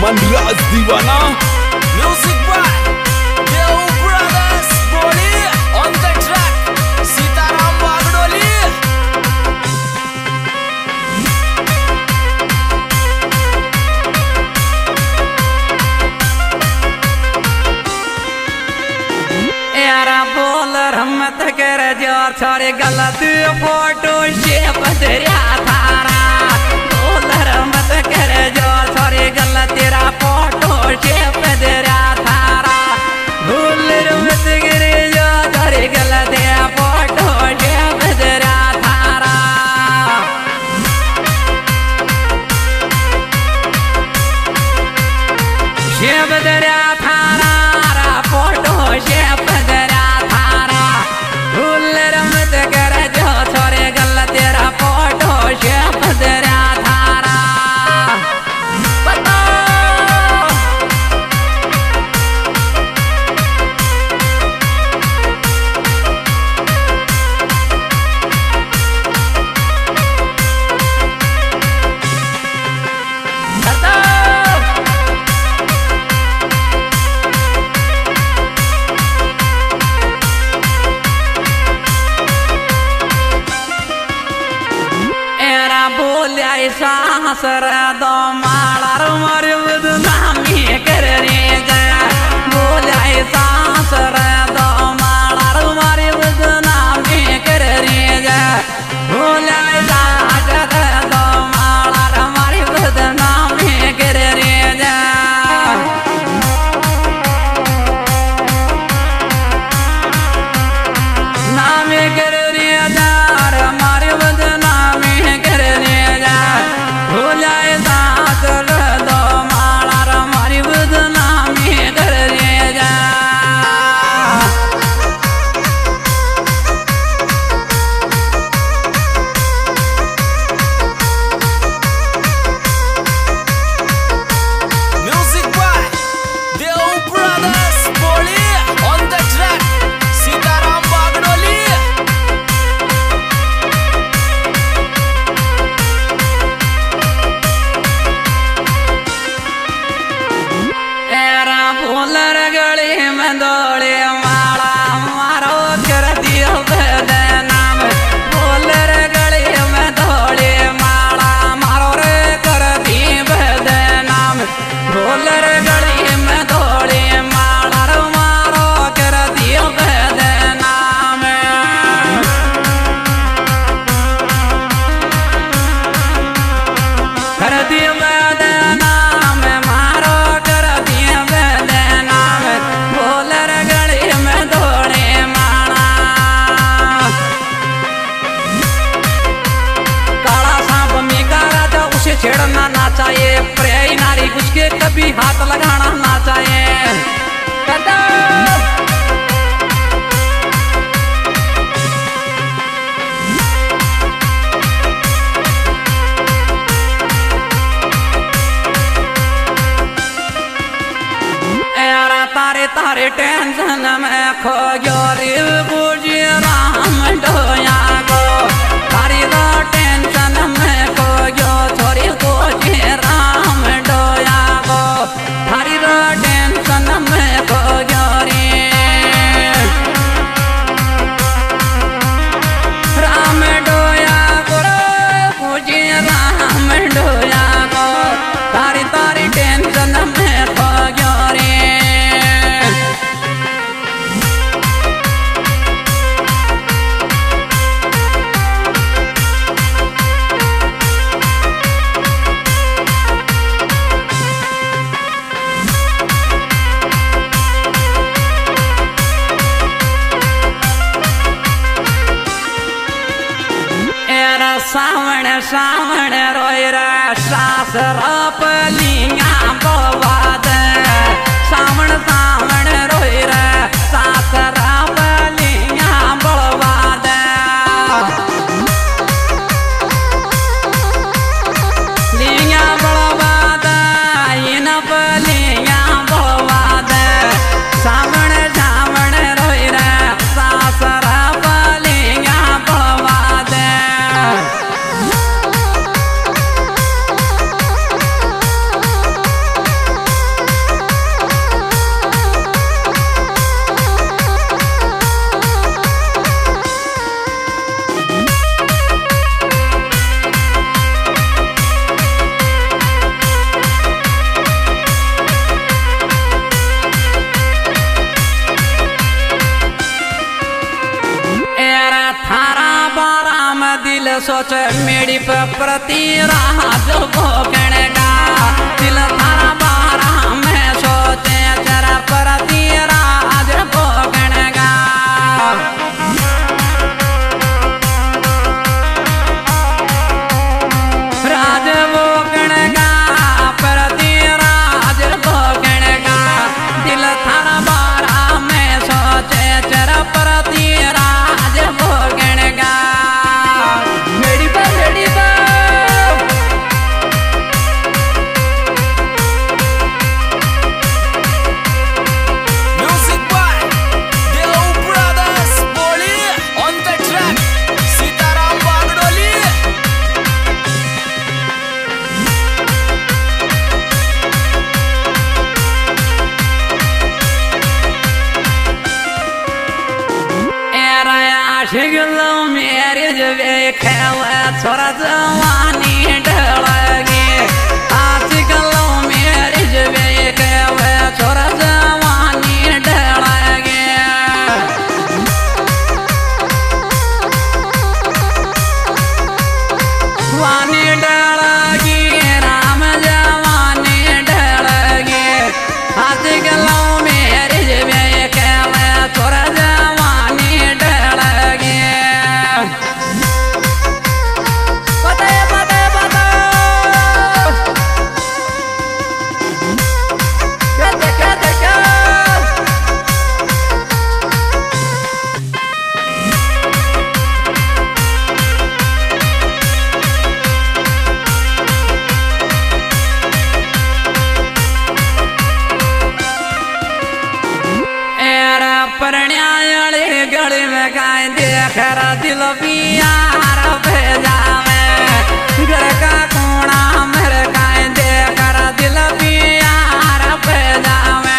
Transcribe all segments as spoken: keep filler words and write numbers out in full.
Manraj Deewana music by Dev brothers बोली on the track Sitaram Vagdoli. यारा बोल मत कर जो छोरे गलत फोटो शेप तेरा थारा बोल मत कर जो छोरे गलत तेरा फोटो शेप तेरा थारा बोल मत कर जो छोरे गलत तेरा फोटो शेप तेरा थारा शेप तेरा थारा फोटो शेप सासर दो मालार मर बदनामी कर रे जया बोले सासर दो मालार मर बदनामी कर रे जया बोले सासर दो मालार मर बदनामी कर रे जया नाम कर रे जार मारे बदनामी कर रे छेड़ना ना चाहिए प्रिय नारी कुछ के कभी हाथ लगाना ना चाहिए कदा यारा तारे तारे टेंशन में खो गयो रे बुझी राम डोया को तारी दा टेंशन में खो गयो छोरी को राम डोया को थारी दा टेंशन में खो गयो रे राम डोया को बुझी राम डोया को तारी तारी टेंशन में खो गयो रे सावण सावण रोय सास रपलिया बवाद सावण सावण रोय सास रपलिया बवाद लिया बवाद इन बलिया बवाद सावण सावण रोय सास रपलिया बवाद दिल सोच मेरी पे प्रति राज भोगने का दिल थारा बारा में सोचे तेरा प्रति राज भोगने का राज भोगने का प्रति राज भोगने का दिल थारा बारा में सोचे तेरा प्रति राज भोगने का मेरी बा मेरी बा Music by Deo Brothers Boli on the track Sitaram Bagdoli era aşık लो मेरे जबे खेला छोरा जवानी ढलगी आशिक लो मेरे जबे खेला छोरा जवानी ढलगी वानी ढलगी राम जवानी ढलगी आशिक लो मेरे जबे खेला छोरा जवानी ढलगी पता पता पता कहते कहते क्या एरा परण्याले गले में गाय देख रा दिल पियार भेजावे घर का कोना मेरे गाय देख रा दिल पियार भेजावे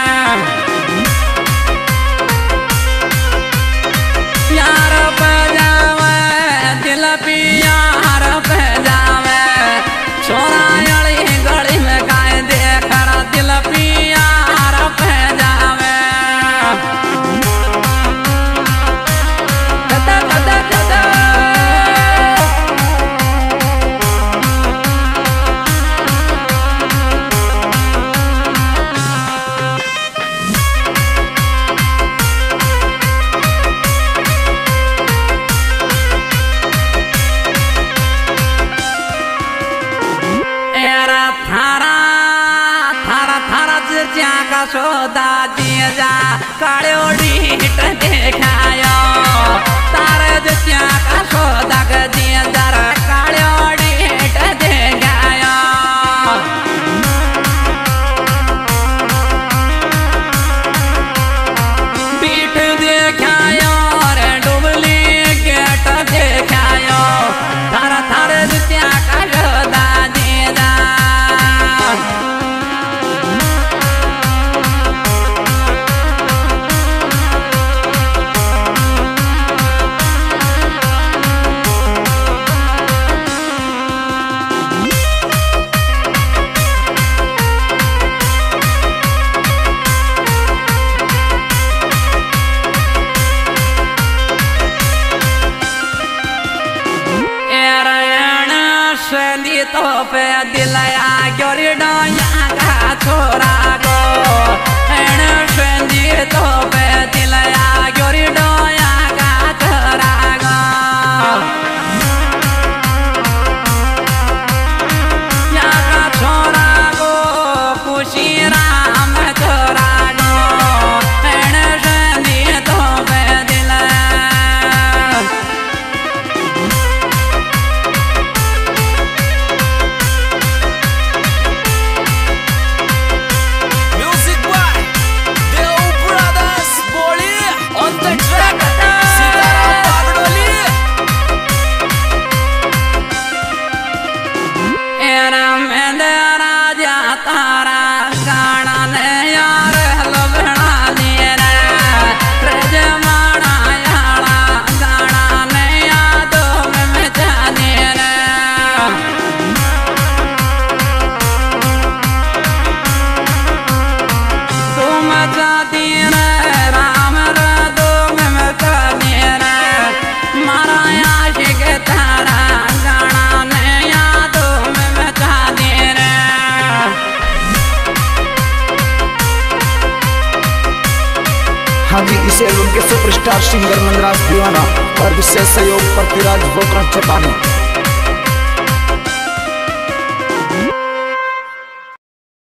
यार भेजावे दिल पियार भेजावे छोरा याली गली में गाय देख रा दिल पियार भेजावे कदा कदा कदा एरा थारा थारा थारा चिरचिया का सौदा दिए जा काड़ो डीट देखायो तारे चिरचिया का सौदा के दिए जा काड़ो डीट देखायो पीठ देखायो रे डुबली गेट देखायो थारा थारे चिरचिया का सौदा दिए जा संदी तो पे दिलया गोरी डोया का छोरा गो एण संदी तो पे दिलया गोरी डोया का छोरा गो या का छोरा गो खुशी राम छोरा गो एण संदी तो पे दिलया Music by Deo Brothers हाँ जी, इस एल्बम के सुपरस्टार सिंगर मनराज दीवाना और विशेष सहयोग पृथ्वीराज बोकरा चौटानी।